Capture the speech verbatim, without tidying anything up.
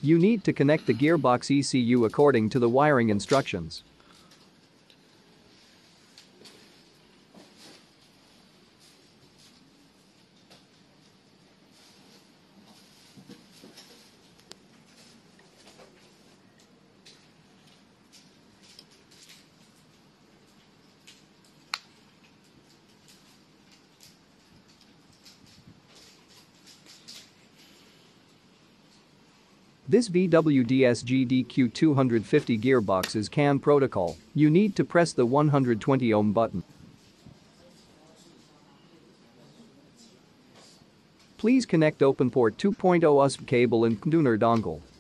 You need to connect the gearbox E C U according to the wiring instructions. This V W D S G D Q two fifty gearbox is C A N protocol. You need to press the one hundred twenty ohm button. Please connect OpenPort two point oh U S B cable and conductor dongle.